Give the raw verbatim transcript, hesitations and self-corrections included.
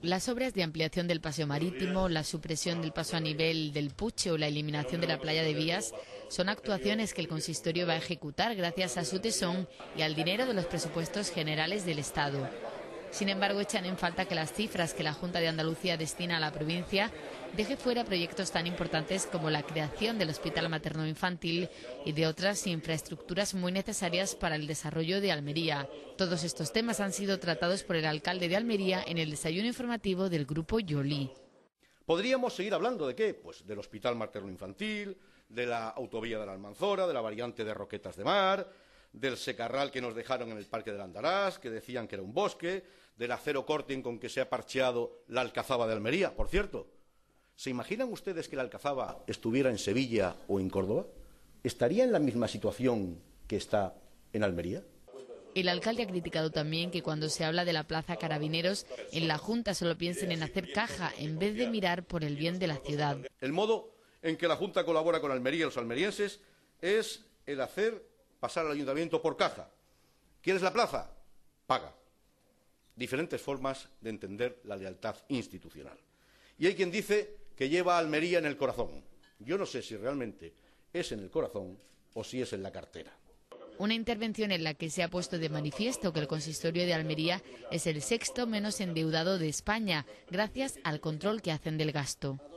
Las obras de ampliación del paseo marítimo, la supresión del paso a nivel del Puche o la eliminación de la playa de Vías son actuaciones que el consistorio va a ejecutar gracias a su tesón y al dinero de los presupuestos generales del Estado. Sin embargo, echan en falta que las cifras que la Junta de Andalucía destina a la provincia deje fuera proyectos tan importantes como la creación del Hospital Materno-Infantil y de otras infraestructuras muy necesarias para el desarrollo de Almería. Todos estos temas han sido tratados por el alcalde de Almería en el desayuno informativo del Grupo Yoli. Podríamos seguir hablando de qué, pues del Hospital Materno-Infantil, de la autovía de la Almanzora, de la variante de Roquetas de Mar, del secarral que nos dejaron en el Parque del Andarás, que decían que era un bosque, del acero corten con que se ha parcheado la Alcazaba de Almería. Por cierto, ¿se imaginan ustedes que la Alcazaba estuviera en Sevilla o en Córdoba? ¿Estaría en la misma situación que está en Almería? El alcalde ha criticado también que cuando se habla de la Plaza Carabineros, en la Junta solo piensen en hacer caja en vez de mirar por el bien de la ciudad. El modo en que la Junta colabora con Almería y los almerienses es el hacer pasar al ayuntamiento por caja. ¿Quieres la plaza? Paga. Diferentes formas de entender la lealtad institucional. Y hay quien dice que lleva a Almería en el corazón. Yo no sé si realmente es en el corazón o si es en la cartera. Una intervención en la que se ha puesto de manifiesto que el consistorio de Almería es el sexto menos endeudado de España, gracias al control que hacen del gasto.